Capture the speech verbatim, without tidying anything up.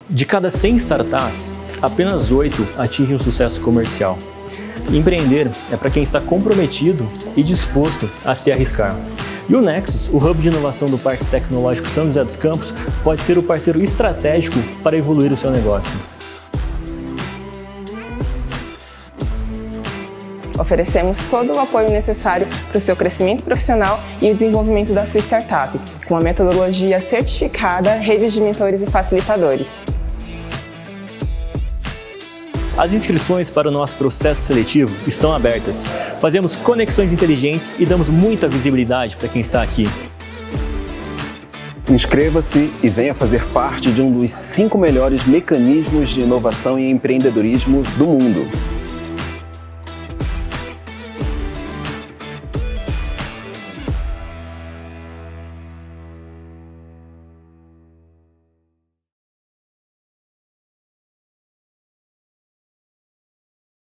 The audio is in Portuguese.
De cada cem startups, apenas oito atingem um sucesso comercial. Empreender é para quem está comprometido e disposto a se arriscar. E o Nexus, o hub de inovação do Parque Tecnológico São José dos Campos, pode ser o parceiro estratégico para evoluir o seu negócio. Oferecemos todo o apoio necessário para o seu crescimento profissional e o desenvolvimento da sua startup, com uma metodologia certificada, rede de mentores e facilitadores. As inscrições para o nosso processo seletivo estão abertas. Fazemos conexões inteligentes e damos muita visibilidade para quem está aqui. Inscreva-se e venha fazer parte de um dos cinco melhores mecanismos de inovação e empreendedorismo do mundo.